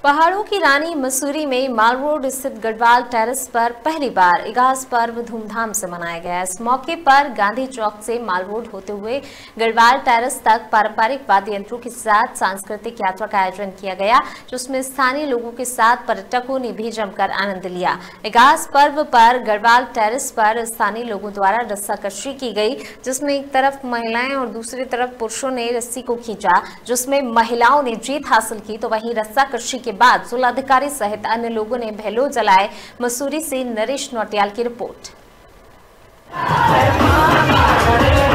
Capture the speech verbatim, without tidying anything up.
पहाड़ों की रानी मसूरी में माल रोड स्थित गढ़वाल टेरेस पर पहली बार इगास पर्व धूमधाम से मनाया गया। इस मौके पर गांधी चौक से माल रोड होते हुए गढ़वाल टेरेस तक पारंपरिक वाद्य यंत्रों के साथ सांस्कृतिक यात्रा का आयोजन किया गया, जिसमें स्थानीय लोगों के साथ पर्यटकों ने भी जमकर आनंद लिया। इगास पर्व पर गढ़वाल टेरेस पर स्थानीय लोगों द्वारा रस्साकशी की गई, जिसमें एक तरफ महिलाएं और दूसरी तरफ पुरुषों ने रस्सी को खींचा, जिसमें महिलाओं ने जीत हासिल की तो वहीं रस्साकशी के बाद जिलाधिकारी सहित अन्य लोगों ने भेलो जलाए। मसूरी से नरेश नौटियाल की रिपोर्ट।